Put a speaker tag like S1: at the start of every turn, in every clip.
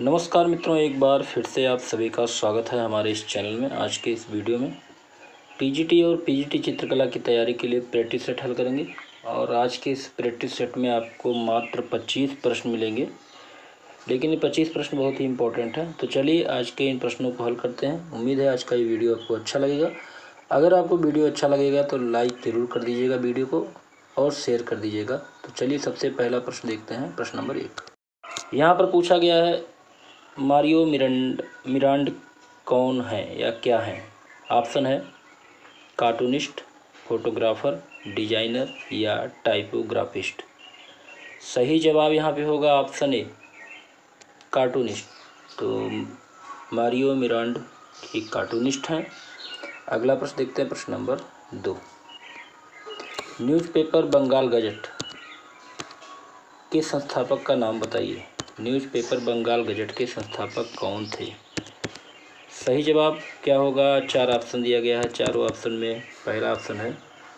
S1: नमस्कार मित्रों, एक बार फिर से आप सभी का स्वागत है हमारे इस चैनल में। आज के इस वीडियो में टीजीटी और पीजीटी चित्रकला की तैयारी के लिए प्रैक्टिस सेट हल करेंगे। और आज के इस प्रैक्टिस सेट में आपको मात्र 25 प्रश्न मिलेंगे, लेकिन ये 25 प्रश्न बहुत ही इंपॉर्टेंट हैं। तो चलिए आज के इन प्रश्नों को हल करते हैं। उम्मीद है आज का ये वीडियो आपको अच्छा लगेगा। अगर आपको वीडियो अच्छा लगेगा तो लाइक ज़रूर कर दीजिएगा वीडियो को और शेयर कर दीजिएगा। तो चलिए सबसे पहला प्रश्न देखते हैं। प्रश्न नंबर 1 यहाँ पर पूछा गया है, मारियो मिरांड कौन है या क्या है? ऑप्शन है कार्टूनिस्ट, फोटोग्राफर, डिजाइनर या टाइपोग्राफिस्ट। सही जवाब यहाँ पे होगा ऑप्शन ए, कार्टूनिस्ट। तो मारियो मिरांड एक कार्टूनिस्ट हैं। अगला प्रश्न देखते हैं। प्रश्न नंबर 2 न्यूज़पेपर बंगाल गजट के संस्थापक का नाम बताइए। न्यूज़पेपर बंगाल गजट के संस्थापक कौन थे? सही जवाब क्या होगा? 4 ऑप्शन दिया गया है। चारों ऑप्शन में पहला ऑप्शन है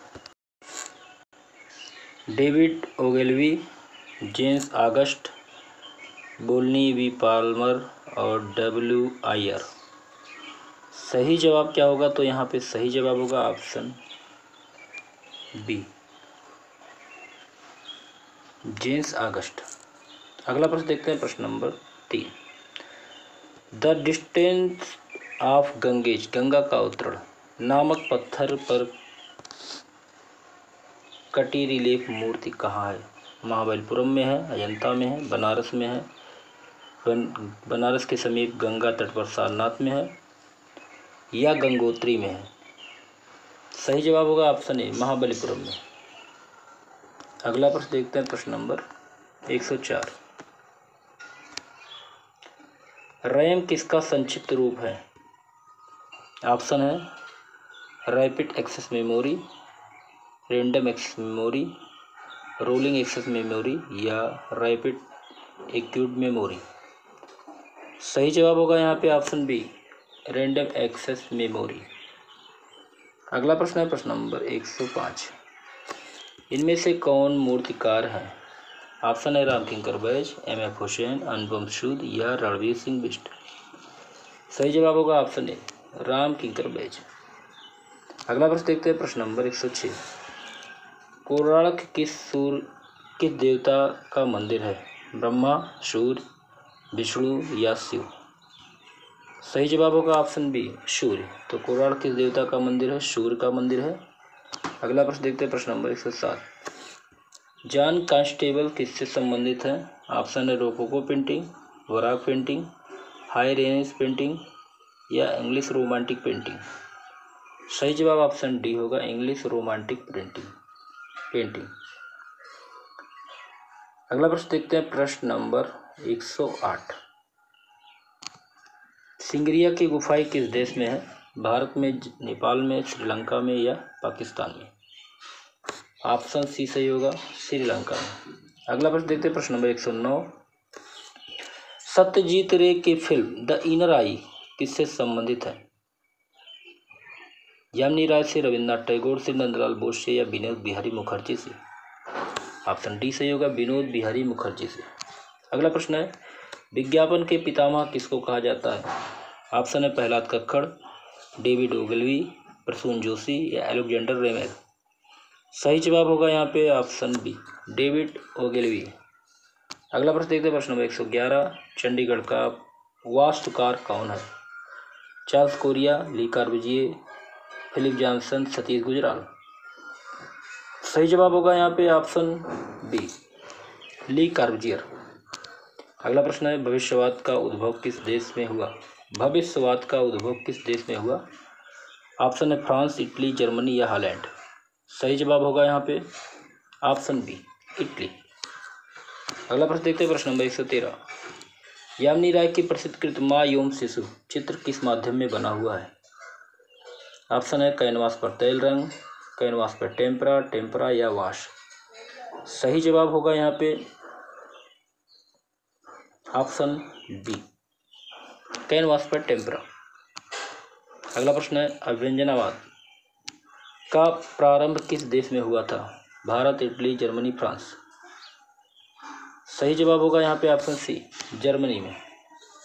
S1: David Ogilvy, James August, Volney V Palmer और डब्ल्यू आयर। सही जवाब क्या होगा? तो यहाँ पे सही जवाब होगा ऑप्शन बी, जेम्स ऑगस्ट। अगला प्रश्न देखते हैं। प्रश्न number 3 the distance of Ganges, Ganga का अवतरण नामक पत्थर पर कटी रिलीफ मूर्ति कहाँ है? महाबलीपुरम में है, अजंता में है, बनारस में है, बनारस के समीप गंगा तट पर सारनाथ में है या गंगोत्री में है। सही जवाब होगा ऑप्शन ए, महाबलीपुरम में। अगला प्रश्न देखते हैं। प्रश्न नंबर 104 रैम किसका संक्षिप्त रूप है? ऑप्शन है rapid access memory, random access memory, rolling access memory या रैपिड एक्यूट मेमोरी। सही जवाब होगा यहाँ पे option B, random access memory. अगला प्रश्न है। प्रश्न नंबर 105 इनमें से कौन मूर्तिकार है? ऑप्शन है रामकिंकर बैज, एम.एफ. हुसैन, अनुपम सूद या रणवीर सिंह बिष्ट। सही जवाब होगा ऑप्शन ए, रामकिंकर बैज। अगला प्रश्न देखते हैं। प्रश्न नंबर 106 कोणार्क किस देवता का मंदिर है? ब्रह्मा, सूर्य, विष्णु या शिव। सही जवाब होगा ऑप्शन बी, सूर्य। तो कोणार्क किस देवता का मंदिर है? सूर्य का मंदिर है। अगला प्रश्न देखते हैं। प्रश्न नंबर 107 जॉन कांस्टेबल किससे संबंधित है? ऑप्शन है rococo painting, baroque painting, high range painting या इंग्लिश रोमांटिक पेंटिंग। सही जवाब ऑप्शन डी होगा, इंग्लिश रोमांटिक पेंटिंग। अगला प्रश्न देखते हैं। प्रश्न नंबर 108 सिंगरिया की गुफाएं किस देश में है? भारत में, नेपाल में, श्रीलंका में या पाकिस्तान में। ऑप्शन सी सही होगा, श्रीलंका में। अगला प्रश्न देखते हैं। प्रश्न नंबर 109 सत्यजीत रे की फिल्म द इनर आई किससे संबंधित है? यामिनी राय से, रविन्द्रनाथ टैगोर से, नंदलाल बोस से या विनोद बिहारी मुखर्जी से। ऑप्शन डी सही होगा, विनोद बिहारी मुखर्जी से। अगला प्रश्न है विज्ञापन के पितामह किसको कहा जाता है? ऑप्शन है प्रहलाद कक्कड़, डेविड ओगेलवी, प्रसून जोशी या अलेक्जेंडर रेमेल। सही जवाब होगा यहाँ पे ऑप्शन बी, डेविड ओगेलवी। अगला प्रश्न देखते हैं। प्रश्न नंबर 111 चंडीगढ़ का वास्तुकार कौन है? Charles Correa, Le Corbusier, Philip Johnson, Satish Gujral. सही जवाब होगा यहाँ पे ऑप्शन बी, ली कार्बुजियर। अगला प्रश्न है भविष्यवाद का उद्भव किस देश में हुआ? भविष्यवाद का उद्भव किस देश में हुआ? ऑप्शन है फ्रांस, इटली, जर्मनी या हॉलैंड। सही जवाब होगा यहाँ पे ऑप्शन बी, इटली। अगला प्रश्न देखते हैं। प्रश्न नंबर 113 यामिनी राय की प्रसिद्ध कृत माँ एवं शिशु चित्र किस माध्यम में बना हुआ है? ऑप्शन है कैनवास पर तेल रंग, कैनवास पर टेम्परा या वाश। सही जवाब होगा यहाँ पे ऑप्शन बी, कैनवास पर टेम्परा। अगला प्रश्न है अभ्यंजनावाद का प्रारंभ किस देश में हुआ था? Bharat, Italy, Germany, France. सही जवाब होगा यहाँ पे ऑप्शन सी, जर्मनी में।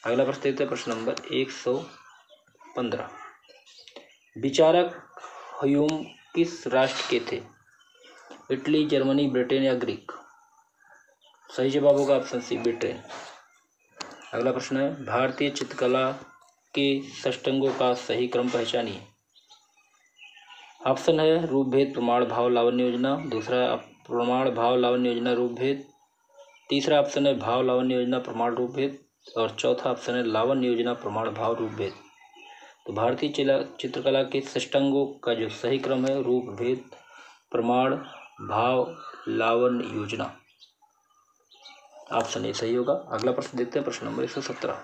S1: अगला प्रश्न देखते हैं, प्रश्न नंबर 115। विचारक ह्यूम किस राष्ट्र के थे? इटली, जर्मनी, ब्रिटेन या ग्रीक? सही जवाब होगा ऑप्शन सी, ब्रिटेन। अगला प्रश्न है, भारतीय चित्रकला के षष्ठांगों का सही क्रम पहचानिए। ऑप्शन है रूप भेद, प्रमाण, भाव, लावण्य योजना। दूसरा प्रमाण, भाव, लावण्य योजना, रूप भेद। तीसरा ऑप्शन है भाव, लावण्य योजना, प्रमाण, रूप भेद। और चौथा ऑप्शन है लावण्य योजना, प्रमाण, भाव, रूप भेद। तो भारतीय चित्रकला के षष्ठांगों का जो सही क्रम है, रूप भेद, प्रमाण, भाव, लावण्य योजना। ऑप्शन ए सही होगा। अगला प्रश्न देखते हैं, प्रश्न नंबर 117।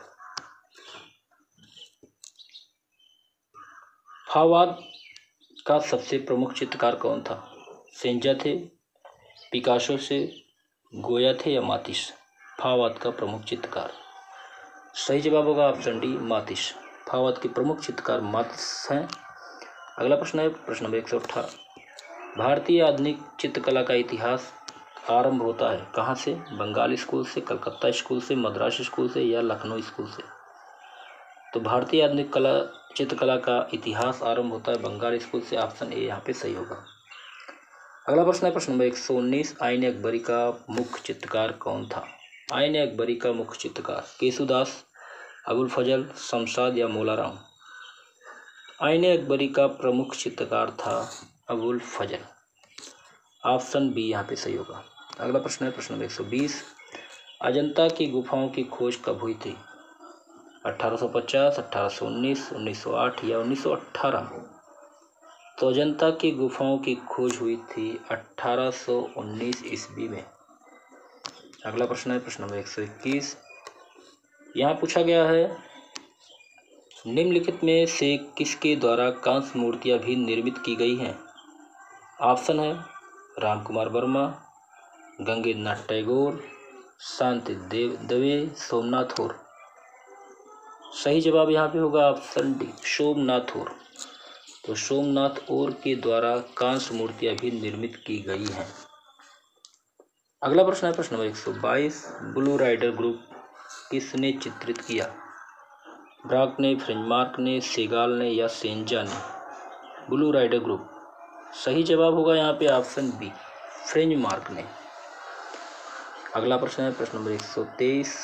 S1: फाववाद का सबसे प्रमुख चित्रकार कौन था? सेंजा थे, पिकासो से, गोया थे या मातिस? फाववाद का प्रमुख चित्रकार। सही जवाब होगा ऑप्शन डी, मातिस। फाववाद के प्रमुख चित्रकार मातिस हैं। अगला प्रश्न है, प्रश्न नंबर 118। भारतीय आधुनिक चित्रकला का इतिहास आरंभ होता है कहाँ से? बंगाल स्कूल से, कलकत्ता स्कूल से, मद्रास स्कूल से या लखनऊ स्कूल से? तो भारतीय आधुनिक चित्रकला का इतिहास आरंभ होता है बंगाल स्कूल से। ऑप्शन ए यहाँ पे सही होगा। अगला प्रश्न है, प्रश्न नंबर 119। आईन अकबरी का मुख्य चित्रकार कौन था? आईन अकबरी का मुख्य चित्रकार केशुदास, अबुल फजल, शमशाद या मोलाराम? आईन अकबरी का प्रमुख चित्रकार था अबुल फजल। ऑप्शन बी यहाँ पे सही होगा। अगला प्रश्न है, प्रश्न नंबर 120। अजंता की गुफाओं की खोज कब हुई थी? 1850, 1819, 1908 या 1918? तो अजंता की गुफाओं की खोज हुई थी 1819 ईस्वी में। अगला प्रश्न है, प्रश्न नंबर 121। यहाँ पूछा गया है, निम्नलिखित में से किसके द्वारा कांस्य मूर्तियाँ भी निर्मित की गई हैं? ऑप्शन है रामकुमार वर्मा, गंगेन्द्र नाथ टैगोर, शांति दवे, सोमनाथ और? सही जवाब यहाँ पे होगा ऑप्शन डी, सोमनाथ और। तो सोमनाथ और के द्वारा कांस्य मूर्तियाँ भी निर्मित की गई हैं। अगला प्रश्न है, प्रश्न नंबर 122। ब्लू राइडर ग्रुप किसने चित्रित किया? ब्राक ने, फ्रेंचमार्क ने, सेगाल ने या सेंजा ने? Blue Rider group. सही जवाब होगा यहाँ पे ऑप्शन बी, फ्रेंचमार्क ने। अगला प्रश्न है, प्रश्न नंबर 123।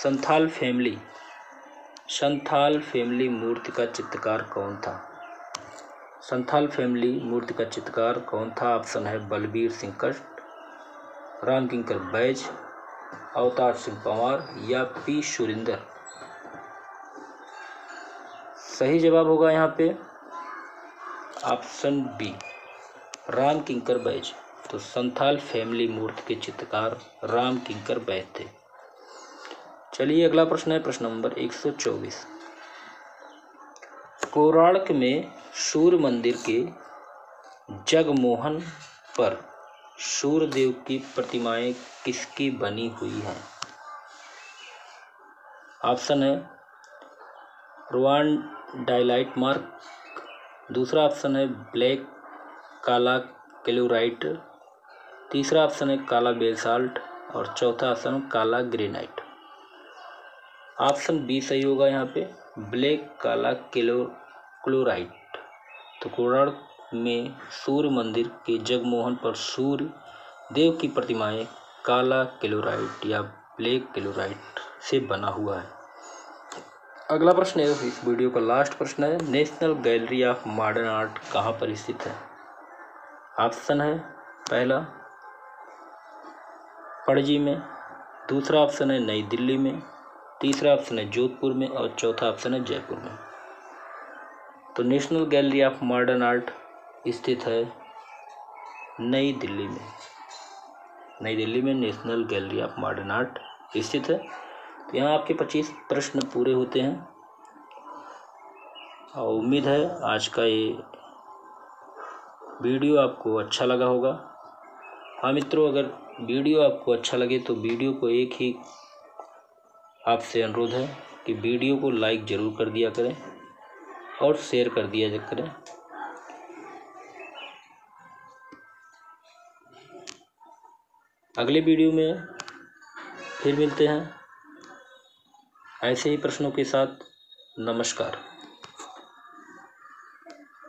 S1: संथाल फैमिली मूर्ति का चित्रकार कौन था? संथाल फैमिली मूर्ति का चित्रकार कौन था? ऑप्शन है बलबीर सिंह कस्ट, रामकिंकर बैज, अवतार सिंह पंवार या पी सुरिंदर? सही जवाब होगा यहाँ पे ऑप्शन बी, रामकिंकर बैज। तो संथाल फैमिली मूर्ति के चित्रकार रामकिंकर बैज थे। चलिए अगला प्रश्न है, प्रश्न नंबर 124। कोणार्क में सूर्य मंदिर के जगमोहन पर सूर्य देव की प्रतिमाएं किसकी बनी हुई हैं? ऑप्शन है रुआन डाइलाइट मार्क। दूसरा ऑप्शन है ब्लैक काला क्लोराइट। तीसरा ऑप्शन है काला बेसाल्ट और चौथा ऑप्शन काला ग्रेनाइट। ऑप्शन बी सही होगा यहाँ पे, ब्लैक काला क्लोराइट। तो कोणार्क में सूर्य मंदिर के जगमोहन पर सूर्य देव की प्रतिमाएं काला क्लोराइट या ब्लैक क्लोराइट से बना हुआ है। अगला प्रश्न है, इस वीडियो का लास्ट प्रश्न है, National Gallery of Modern Art कहाँ पर स्थित है? ऑप्शन है पहला पणजी में, दूसरा ऑप्शन है नई दिल्ली में, तीसरा ऑप्शन है जोधपुर में और चौथा ऑप्शन है जयपुर में। तो National Gallery of Modern Art स्थित है नई दिल्ली में। नई दिल्ली में National Gallery of Modern Art स्थित है। तो यहाँ आपके 25 प्रश्न पूरे होते हैं और उम्मीद है आज का ये वीडियो आपको अच्छा लगा होगा। हाँ मित्रों, अगर वीडियो आपको अच्छा लगे तो वीडियो को एक ही आपसे अनुरोध है कि वीडियो को लाइक ज़रूर कर दिया करें और शेयर कर दिया करें। अगले वीडियो में फिर मिलते हैं। ऐसे ही प्रश्नों के साथ नमस्कार।